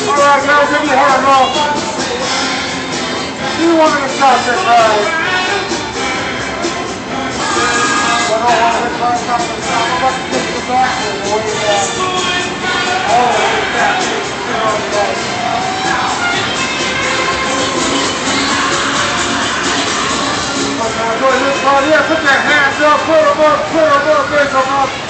Alright guys, give me a hand roll. You want me to stop this ride? I don't want to try something. I'm about to get to the back and way back. Oh, it's that. Put your hands up, put them up, put them up,